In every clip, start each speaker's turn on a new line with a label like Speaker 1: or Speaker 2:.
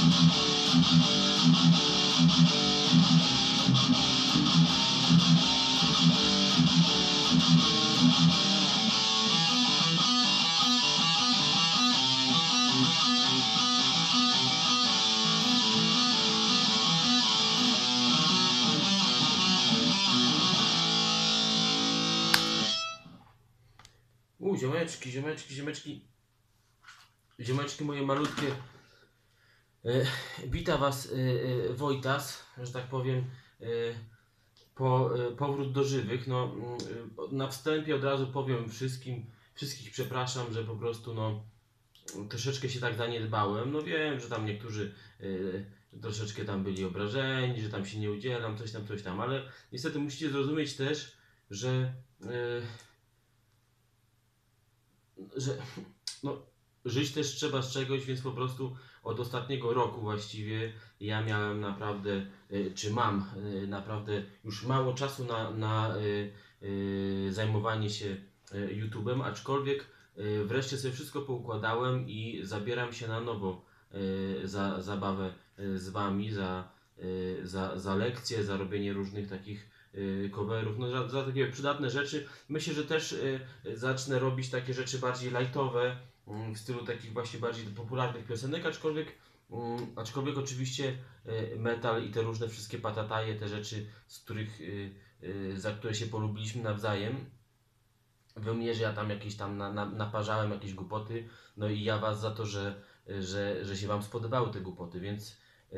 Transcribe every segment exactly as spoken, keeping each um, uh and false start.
Speaker 1: U, ziomeczki, ziomeczki, ziomeczki, ziomeczki moje malutkie. E, wita Was e, e, Wojtas, że tak powiem, e, po, e, powrót do żywych. No, e, na wstępie od razu powiem wszystkim, wszystkich przepraszam, że po prostu no, troszeczkę się tak zaniedbałem. No wiem, że tam niektórzy e, troszeczkę tam byli obrażeni, że tam się nie udzielam, coś tam, coś tam, ale niestety musicie zrozumieć też, że e, że no, żyć też trzeba z czegoś, więc po prostu od ostatniego roku właściwie ja miałem naprawdę, y, czy mam y, naprawdę już mało czasu na, na y, y, zajmowanie się y, YouTube'em, aczkolwiek y, wreszcie sobie wszystko poukładałem i zabieram się na nowo y, za zabawę y, z Wami, za, y, za, za lekcje, za robienie różnych takich y, coverów, no za, za takie przydatne rzeczy. Myślę, że też y, zacznę robić takie rzeczy bardziej lightowe, y, w stylu takich właśnie bardziej popularnych piosenek, aczkolwiek, y, aczkolwiek oczywiście y, metal i te różne wszystkie patataje, te rzeczy, z których, y, y, za które się polubiliśmy nawzajem. Wy mnie, że ja tam jakieś tam na, na, naparzałem jakieś głupoty, no i ja Was za to, że, że, że się Wam spodobały te głupoty, więc yy,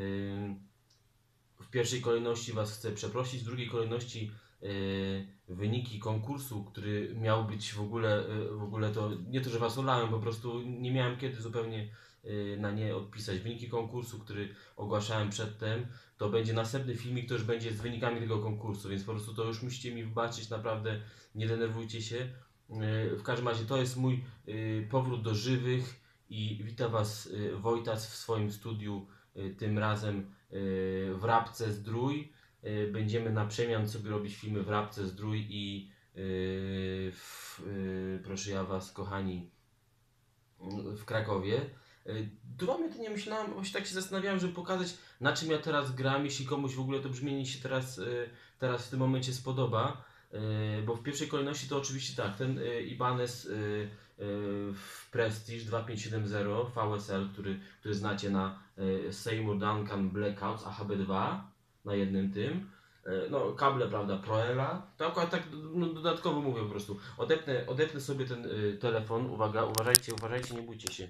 Speaker 1: w pierwszej kolejności Was chcę przeprosić, w drugiej kolejności yy, wyniki konkursu, który miał być w ogóle, yy, w ogóle to nie to, że Was olałem, po prostu nie miałem kiedy zupełnie yy, na nie odpisać. Wyniki konkursu, który ogłaszałem przedtem, to będzie następny filmik, to już będzie z wynikami tego konkursu, więc po prostu to już musicie mi wybaczyć, naprawdę nie denerwujcie się. Yy, w każdym razie to jest mój yy, powrót do żywych i witam Was yy, Wojtas w swoim studiu, yy, tym razem yy, w Rabce Zdrój. Yy, będziemy na przemian sobie robić filmy w Rabce Zdrój i yy, w, yy, proszę ja Was kochani yy, w Krakowie. Yy, Dwa mnie to nie myślałem, właśnie tak się zastanawiałem, żeby pokazać, na czym ja teraz gram, jeśli komuś w ogóle to brzmienie się teraz, yy, teraz w tym momencie spodoba. Yy, bo w pierwszej kolejności to oczywiście tak, ten yy, Ibanez yy, yy, w Prestige dwa pięć siedem zero V S L, który, który znacie na yy, Seymour Duncan Blackouts A H B dwa na jednym tym. Yy, no kable, prawda, Proela. To akurat tak no, dodatkowo mówię po prostu. Odepnę, odepnę sobie ten yy, telefon, uwaga, uważajcie, uważajcie, nie bójcie się.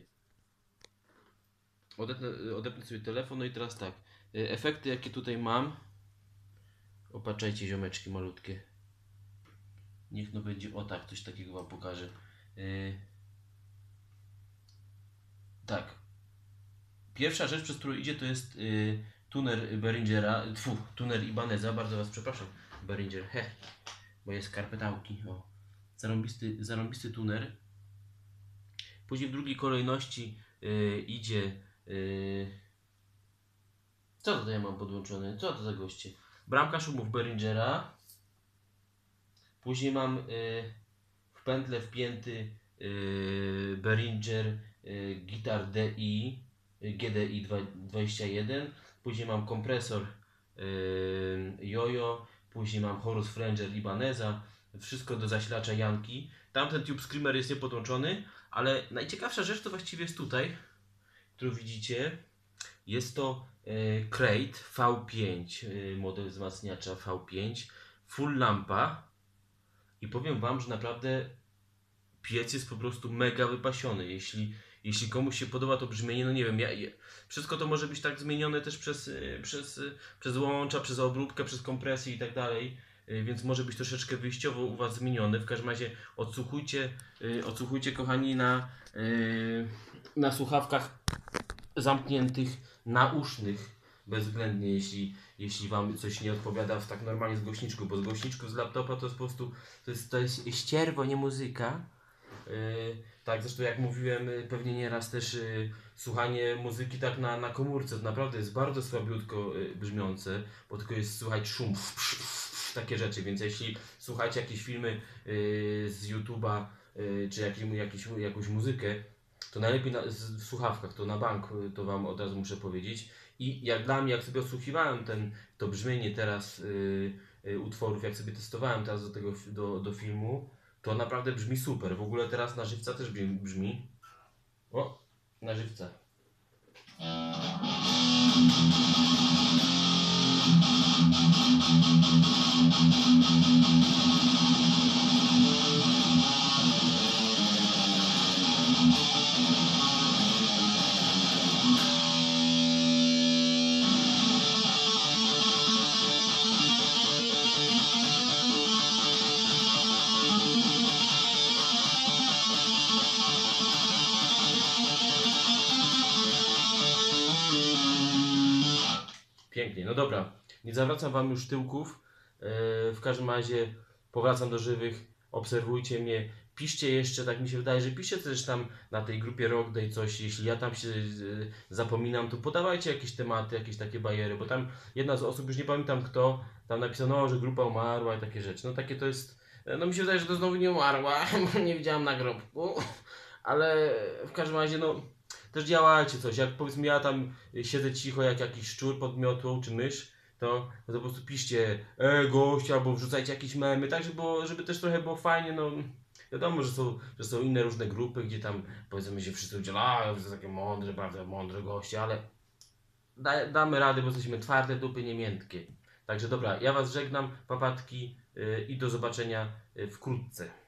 Speaker 1: Odepnę, yy, odepnę sobie telefon, no i teraz tak, yy, efekty jakie tutaj mam. Opatrzajcie ziomeczki malutkie. Niech no będzie, o tak, coś takiego Wam pokażę. Yy, tak. Pierwsza rzecz, przez którą idzie, to jest yy, tuner Behringera, tfu, tuner Ibaneza, bardzo Was przepraszam, Behringer, he, moje skarpetałki, o. Zarąbisty, zarąbisty tuner. Później w drugiej kolejności yy, idzie, yy, co tutaj mam podłączone, co to za goście? Bramka szumów Behringera. Później mam yy, w pętlę wpięty yy, Behringer yy, Guitar D I yy, G D I dwadzieścia jeden. Później mam kompresor yy, Jojo. Później mam Horus Flanger Ibaneza. Wszystko do zasilacza Janki. Tamten Tube Screamer jest niepodłączony, ale najciekawsza rzecz to właściwie jest tutaj, którą widzicie. Jest to yy, Crate V pięć, yy, model wzmacniacza V pięć, full lampa. I powiem Wam, że naprawdę piec jest po prostu mega wypasiony. Jeśli, jeśli komuś się podoba to brzmienie, no nie wiem, ja, ja, wszystko to może być tak zmienione też przez, przez, przez łącza, przez obróbkę, przez kompresję i tak dalej, więc może być troszeczkę wyjściowo u Was zmienione. W każdym razie odsłuchujcie, odsłuchujcie kochani na, na słuchawkach zamkniętych, nausznych. Bezwzględnie, jeśli, jeśli Wam coś nie odpowiada w tak normalnie z głośniczku, bo z głośniczku z laptopa to jest po prostu, to jest, to jest ścierwo, nie muzyka. Yy, tak, zresztą jak mówiłem, pewnie nieraz też yy, słuchanie muzyki tak na, na komórce, to naprawdę jest bardzo słabiutko yy, brzmiące, bo tylko jest słychać szum, psz, psz, psz, takie rzeczy, więc jeśli słuchacie jakieś filmy yy, z YouTube'a, yy, czy jakieś, jakieś, jakąś muzykę, to najlepiej na, z, w słuchawkach, to na bank, y, to Wam od razu muszę powiedzieć. I jak dla mnie, jak sobie odsłuchiwałem ten, to brzmienie teraz y, y, utworów, jak sobie testowałem teraz do tego fi- do, do filmu, to naprawdę brzmi super. W ogóle teraz na żywca też brzmi. brzmi. O, na żywca. Pięknie, no dobra, nie zawracam Wam już tyłków. E, w każdym razie powracam do żywych. Obserwujcie mnie. Piszcie jeszcze, tak mi się wydaje, że piszcie też tam na tej grupie Rock Day coś. Jeśli ja tam się e, zapominam, to podawajcie jakieś tematy, jakieś takie bajery, bo tam jedna z osób, już nie pamiętam kto, tam napisano, no, że grupa umarła i takie rzeczy. No takie to jest, e, no mi się wydaje, że to znowu nie umarła, bo nie widziałam nagrobku, ale w każdym razie, no też działajcie coś. Jak powiedzmy ja tam siedzę cicho jak jakiś szczur pod miotłą czy mysz, to, to po prostu piszcie e gość albo wrzucajcie jakieś memy, tak żeby, było, żeby też trochę było fajnie, no wiadomo, że są, że są inne różne grupy, gdzie tam powiedzmy się wszyscy udzielają, to są takie mądre, prawda, mądre goście, ale da, damy radę, bo jesteśmy twarde dupy, nie miętkie. Także dobra, ja Was żegnam, papatki yy, i do zobaczenia yy, wkrótce.